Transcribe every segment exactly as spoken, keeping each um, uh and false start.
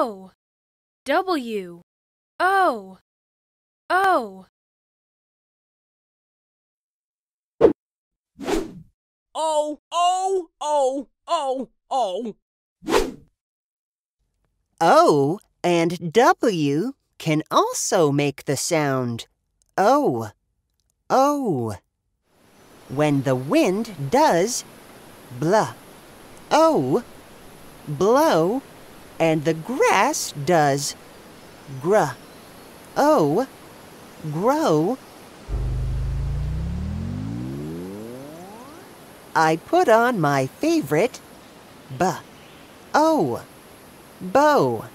O, W, O, O. O, O, O, O, O. O and W can also make the sound O, O. When the wind does blah, O, blow, and the grass does gruh, O, grow, I put on my favorite b, o, bow.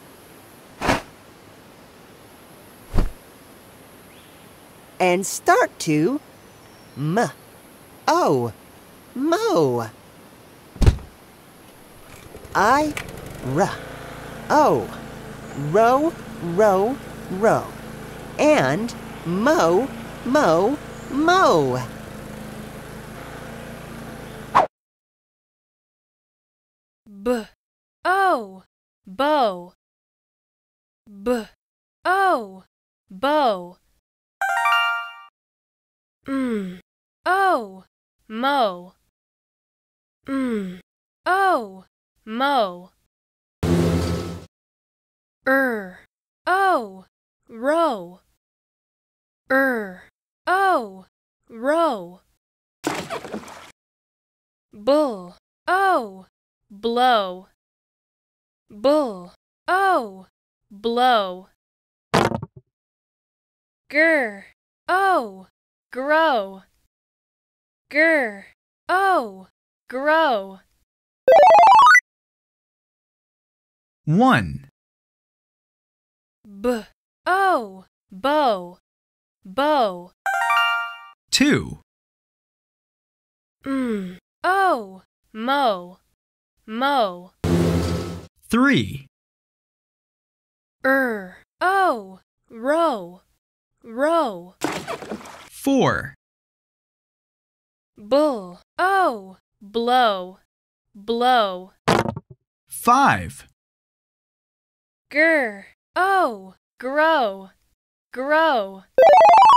And start to m, o, mow. I, r, o, row, row, row. And mow, mow, mow. B, O, bow. B, O, bow. M, O, mow. M, O, mow. Er, O, row. Er, O, row. Bull, O, blow. Bull, O, blow. Gur, O, grow. Gur, O, grow. One. B, O, bow, bow. Two. M, O, mow, mow. Three. Er, O, row, row. Four. Bull, O, blow, blow. Five. Gur, O, grow, grow.